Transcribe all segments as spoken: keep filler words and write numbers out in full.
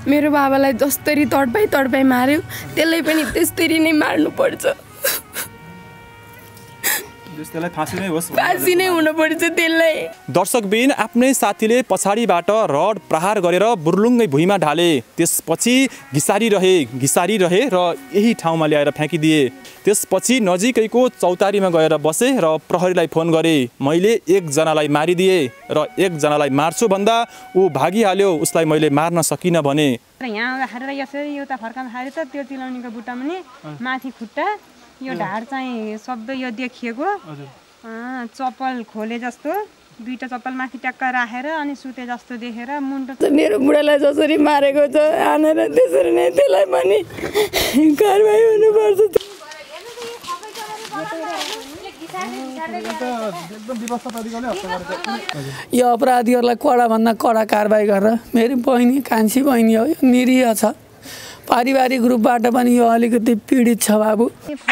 मेरो बाबालाई जसरी तडपाई तडपाई मार्यो त्यसलाई पनि त्यसरी नै मार्नु पर्छ त्यसलाई फाँसी नै होस् फाँसी नै हुनु पर्छ त्यसलाई दर्शकबिन आफ्नै साथीले पछाडिबाट रड प्रहार गरेर बुर्लुङ्गै भुइँमा ढाले त्यसपछि घिसारी रहे घिसारी रहे र यही ठाउँमा ल्याएर फ्याँकिदिए त्यसपछि नजिकैको चौतारीमा गएर बसे र प्रहरीलाई फोन गरे मैले एकजनालाई मारिदिए र एकजनालाई मार्छु भन्दा ऊ भागिहाल्यो उसलाई मैले मार्न सकिनँ भने यहाँ आउँदाखेरि यसरी एउटा फर्काउँदाखेरि त त्यो चिलाउनेको बुट्टा पनि माथि खुट्टा यो ढाड चाहिँ सबै यो देखिएको चप्पल खोले जस्तो दुईटा चप्पल माथि ट्याक्क राखेर अनि सुते जस्तो देखेर मुन्टो मेरो बुढालाई जसरी मारेको छ आनेर त्यसरी नै त्यसलाई पनि कारबाही हुनुपर्छ यो अपराधीहरूलाई कडाभन्दा कडा कारबाही गरेर मेरो बहिनी कान्छी बहिनी हो यो निरीह छ पारिवारिक रूपबाट पनि यो अलिकति पीडित छ बाबु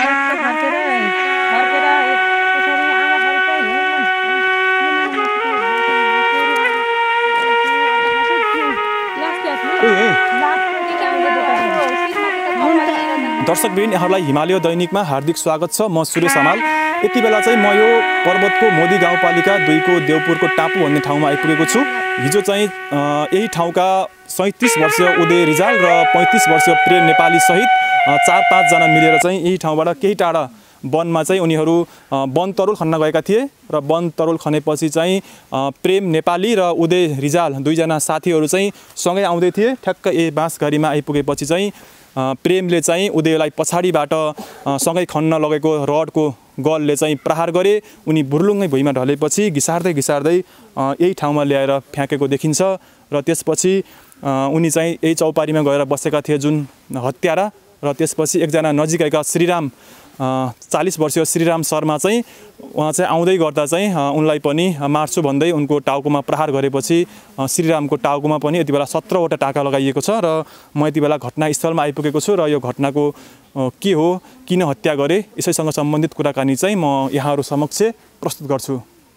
दर्शकबिन यहाँलाई हिमालय दैनिकमा हार्दिक स्वागत छ म सुरेश हमाल यति बेला चाहिँ म यो पर्वतको मोदी गाउँपालिका दुईको देवपुरको टापु भन्ने ठाउँमा आइपुगेको छु हिजो चाहिँ यही ठाउँका सैँतिस वर्षीय उदय रिजाल र पैँतिस वर्षीय प्रेम नेपाली सहित चार पाँचजना मिलेर चाहिँ यही ठाउँबाट केही टाढा वनमा चाहिँ उनीहरू वन तरुल खन्न गएका थिए र वन तरुल खनेपछि चाहिँ प्रेम नेपाली र उदय रिजाल दुईजना साथीहरू चाहिँ सँगै आउँदै थिए ठ्याक्क ए बाँसघारीमा आइपुगेपछि चाहिँ प्रेमले चाहिँ उदयलाई पछाडिबाट सँगै खन्न लगेको रडको गलले चाहिँ प्रहार गरे उनी बुर्लुङ्गै भुइँमा ढलेपछि घिसार्दै घिसार्दै यही ठाउँमा ल्याएर फ्याँकेको देखिन्छ र त्यसपछि उनी चाहिँ यही चौपारीमा गएर बसेका थिए जुन हत्यारा र त्यसपछि एकजना नजिकैका श्रीराम चालीस वर्षीय श्रीराम शर्मा चाहिँ उहाँ चाहिँ आउँदै गर्दा चाहिँ उनलाई पनि मार्छु भन्दै उनको टाउकोमा प्रहार गरेपछि श्रीरामको टाउकोमा पनि यति बेला सत्रवटा टाका लगाइएको छ र म यति बेला घटनास्थलमा आइपुगेको छु र यो घटनाको के हो किन हत्या गरे यसैसँग सम्बन्धित कुराकानी चाहिँ म यहाँहरू समक्ष प्रस्तुत गर्छु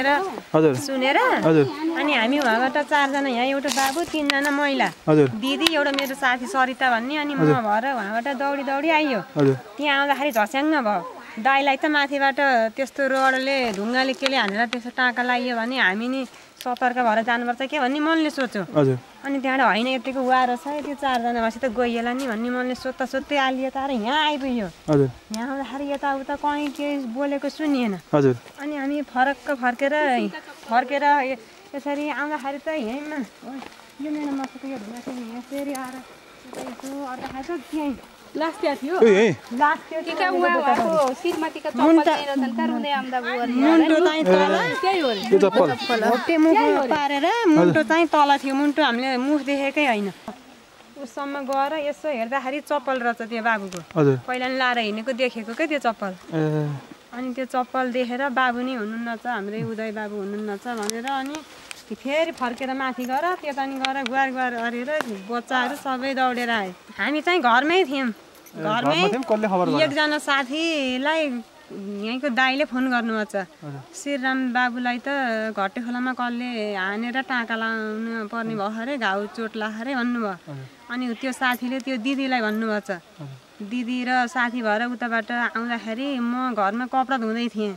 हजुर सुनेर हजुर अनि हामी उहाँबाट चारजना यहाँ एउटा बाबु तीनजना महिला हजुर दिदी एउटा मेरो साथी सरिता भन्ने अनि म भएर उहाँबाट दौडी दौडी आइयो त्यहाँ आउँदाखेरि झस्याङ्ग भयो दाइलाई त माथिबाट त्यस्तो रडले ढुङ्गाले केले हानेर त्यस्तो टाँका लगाइयो भने हामी नि सतर्क भएर जानुपर्छ के भन्ने मनले सोच्यो अनि त्यहाँबाट होइन यतिको वारो छ त्यो चारजना भएपछि त गइएला नि भन्ने मनले सोध्दा सोध्दै आलियो तर यहाँ आइपुग्यो यहाँ आउँदाखेरि यताउता कहीँ केही बोलेको सुनिएन अनि हामी फरक्क फर्केर फर्केर यसरी आउँदाखेरि त यहीँमा यो मेरो मसको यो ढुङ्गा चाहिँ यसरी आएर यसो अर्को खान्छ त्यहीँ लास्ट थियो लास्ट थियो के का उहाँ भएको शिरमाथिका चप्पल लिएर त रुँदै आउँदा मुन्टो चाहिँ तल त्यही हो त्यो चप्पल त्यो मुख पारेर मुन्टो चाहिँ तल थियो मुन्टो हामीले मुख देखेकै हैन उससम्म गएर यसो हेर्दाखेरि चप्पल रहेछ त्यो बाबुको पहिला नि लाएर हिँडेको देखेको के त्यो चप्पल अनि त्यो चप्पल देखेर बाबु नि हुनुहुन्न छ हाम्रै उदय बाबु हुनुहुन्न छ भनेर अनि फेरि फर्केर माथि गएर त्यता नि गएर गुहार गुहार गरेर बच्चाहरू सबै दौडेर आए हामी चाहिँ घरमै थियौँ घरमै एकजना साथीलाई यहीँको दाइले फोन गर्नुभएको छ श्रीराम बाबुलाई त घट्टे खोलामा कसले हानेर टाँका लाउनु पर्ने भयो अरे घाउ चोट लाग्यो अरे भन्नुभयो अनि त्यो साथीले त्यो दिदीलाई भन्नुभएको छ दिदी र साथी भएर उताबाट आउँदाखेरि म घरमा कपडा धुँदै थिएँ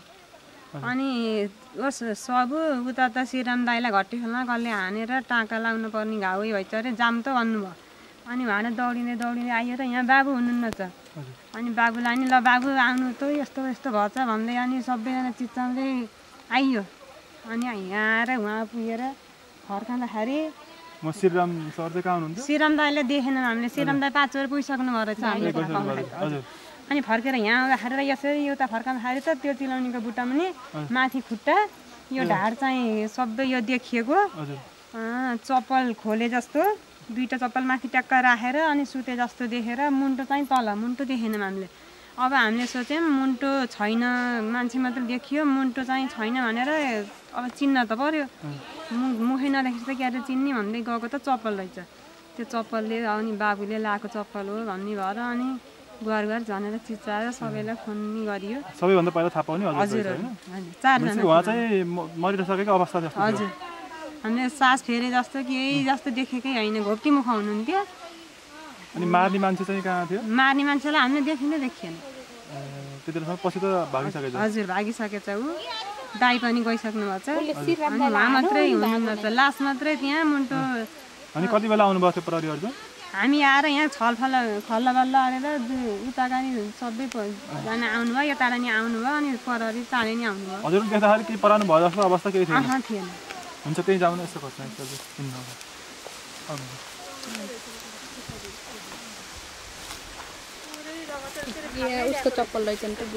अनि ओस् सबु उता त श्रीराम दाइलाई घट्टे खोलामा कसले हानेर टाँका लाउनु पर्ने घाउ भएछ अरे जाम त भन्नुभयो अनि उहाँले दौडिँदै दौडिँदै आयो र यहाँ बाबु हुनुहुन्न छ अनि बाबुलाई नि ल बाबु आउनु त यस्तो यस्तो भएछ भन्दै अनि सबैजना चिच्चाउँदै आइयो अनि यहाँ आएर उहाँ पुगेर फर्काउँदाखेरि म श्रीराम सर चाहिँ कहाँ हुनुहुन्छ श्रीराम दाइले देखेनौँ हामीले श्रीराम दाइ पाँच बजे पुगिसक्नु भयो रहेछ हामीले अनि फर्केर यहाँ आउँदाखेरि र यसरी एउटा फर्काउँदाखेरि त त्यो चिलाउनेको बुट्टा पनि माथि खुट्टा यो ढाड चाहिँ सबै यो देखिएको चप्पल खोले जस्तो दुईटा चप्पल माथि ट्याक्क राखेर अनि सुते जस्तो देखेर मुन्टो चाहिँ तल मुन्टो देखेनौँ हामीले अब हामीले सोच्यौँ मुन्टो छैन मान्छे मात्र देखियो मुन्टो चाहिँ छैन भनेर अब चिन्न त पर्यो मुखै नदेखेपछि त क्यारे चिन्ने भन्दै गएको त चप्पल रहेछ त्यो चप्पलले अनि बाबुले लगाएको चप्पल हो भन्ने भएर अनि गुहार गुहार झनेर चिच्चाएर सबैलाई फोन गरियो सबैभन्दा पहिला थाहा पाउने हजुर चारजना उहाँ चाहिँ मरिसकेको अवस्था हजुर हामीले सास फेरे जस्तो केही जस्तो देखेकै होइन घोप्टी मुख हुनुहुन्थ्यो अनि मार्ने मान्छे चाहिँ कहाँ थियो? मार्ने मान्छेलाई हामीले देखिनै देखिएन। त्यतिसम्म पछि त भागिसकेछ। हजुर भागिसकेछ ऊ। दाइ पनि गइसक्नु भएको छ। अनि उहाँ मात्रै हुनुहुन्छ, लास मात्रै त्यहाँ मुन्टो। अनि कति बेला आउनुभएको थियो प्रहरीहरू चाहिँ? हामी आएर यहाँ छलफल खल्लबल्ल गरेर उताका नि सबै जना आउनुभयो, यताबाट नि आउनुभयो, अनि प्रहरी चाँडै नि आउनुभयो। हजुर देख्दाखेरि केही पराउनु भयो जस्तो अवस्था केही थिएन? थिएन। हुन्छ त्यही जाउँ न यसो खोज्न चिन्नु। उसको चप्पल रहेछन् त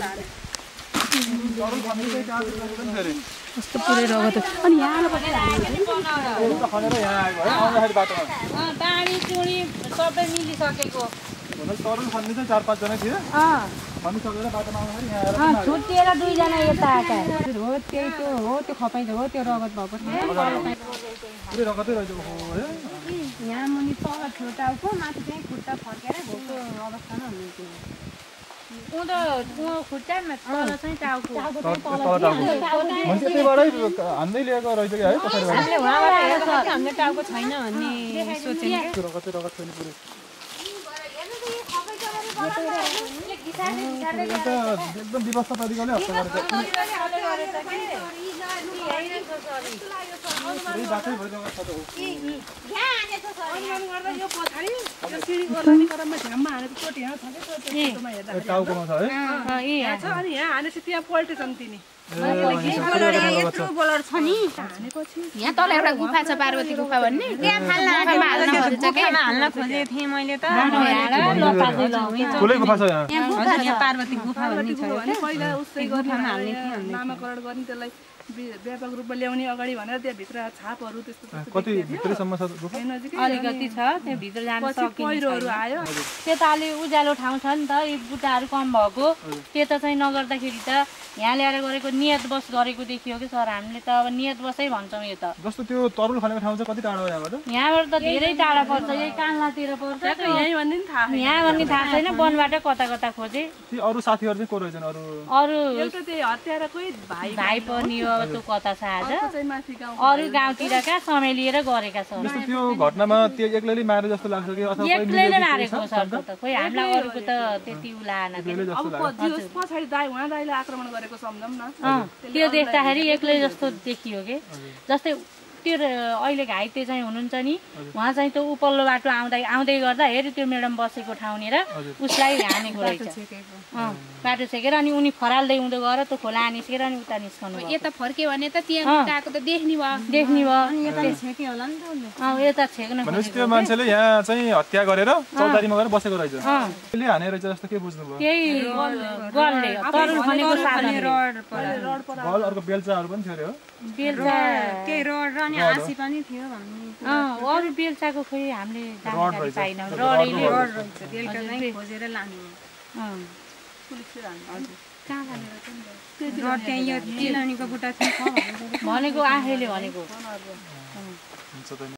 कस्तो पुरै रगत। अनि यहाँ डाँडी चुडी सबै मिलिसकेको तरुल खन्ने चाहिँ चार पाँचजना थियो, खनिसकेर बाटोमा आउँदाखेरि यहाँ छुट्टिएर दुईजना यता आएका हो त्यही त्यो हो त्यो खपाइ हो त्यो रगत भएको पुरै रगतै रहेछ। यहाँ मुनि तल थियो टाउको, माथि चाहिँ खुट्टा फर्केर घोको अवस्थामा हुनुहुन्थ्यो। उँधो खुट्टामा तल चाहिँ टाउको त्यतिबाटै हान्दै ल्याएको रहेछ कि है पछाडिबाट? हामीले उहाँबाट हेर्दा हामीले टाउको छैन भन्ने सोचेको। रगतै रगत छैन पुरै। एकदम व्यवस्था तरिकाले हत्या गरेछ। बाटै भइरहेको छ त हो। टाउकोमा छ है? यहाँ तल एउटा गुफा छ पार्वती गुफा भन्ने, हाल्न खोजेको थिएँ मैले त। ठुलै गुफा छ यहाँ? यहाँ पार्वती गुफा भन्ने छ, गुफामा हाल्ने थिएँ। नामाकरण गर्ने त्यसलाई व्यापक रूपमा ल्याउने अगाडि भनेर त्यहाँभित्र छापहरू त्यस्तो कति भित्रैसम्म छ गुफा? अलिकति छ त्यहाँभित्र जान सकिन्छ। पहिरोहरू आयो त्यता अलि उज्यालो ठाउँ छ नि त, यो बुट्टाहरू कम भएको, त्यता चाहिँ नगर्दाखेरि त यहाँ ल्याएर गरेको नियत बस गरेको देखियो कि सर। हामीले त अब नियत बसै भन्छौँ यो त। जस्तो त्यो तरुल खनेको ठाउँ चाहिँ कति टाढो हो यहाँबाट? यहाँबाट त धेरै टाढा पर्छ, यही कान्लातिर पर्छ। यहीँ भन्ने नि थाहा यहाँ भन्ने थाहा छैन, वनबाट कता कता खोजे। ती अरू साथीहरू चाहिँ को रहेछन्? अरू अरू एउटा त्यही हत्याराकै भाइ भाइ पनि हो, त्यो कता छ आज। चाहिँ माथि गाउँ अरू गाउँतिरका समय लिएर गरेका छन्। जस्तो त्यो घटनामा त्यो एक्लैले मारे जस्तो लाग्छ कि अथवा एक्लैले मारेको सर त, खोइ हामीलाई अरूको त त्यति उलाएन। अब पछाडि दाइ उहाँ दाइले आक्रमण गरेको सम्झौँ न। त्यो देख्दाखेरि एक्लै जस्तो देखियो कि। जस्तै त्यो अहिले घाइते चाहिँ हुनुहुन्छ नि, उहाँ चाहिँ त्यो उपल्लो बाटो आउँदै आउँदै गर्दा हेरी त्यो म्याडम बसेको ठाउँनिर उसलाई हानेको रहेछ। बाटो छेकेर अनि उनी फराल्दै उँदो गएर त्यो खोला निस्केर अनि उता निस्कनु भयो। यता फर्क्यो भने त त्यहाँ उताको त देख्ने भयो देख्ने भयो। यता छेक्यो होला नि त उसले। अँ यता छेक्न भनेपछि त्यो मान्छेले यहाँ चाहिँ हत्या गरेर चौतारीमा गएर बसेको रहेछ। त्यसले हाने रहेछ जस्तो के बुझ्नुभयो? त्यही गलले तरुल खनेको साधन रड बल अर्को बेल्चाहरू पनि थियो अरे हो? बेल्चा केही रड र अनि आँसी पनि थियो भन्ने। अँ अरू बेल्चाको खोइ हामीले जानकारी पाइनौँ। रड रहेछ, बेलुका चाहिँ खोजेर लाने। रड त्यहाँ यो चिलाउनेको बुट्टा थियो भनेको आफैले भनेको।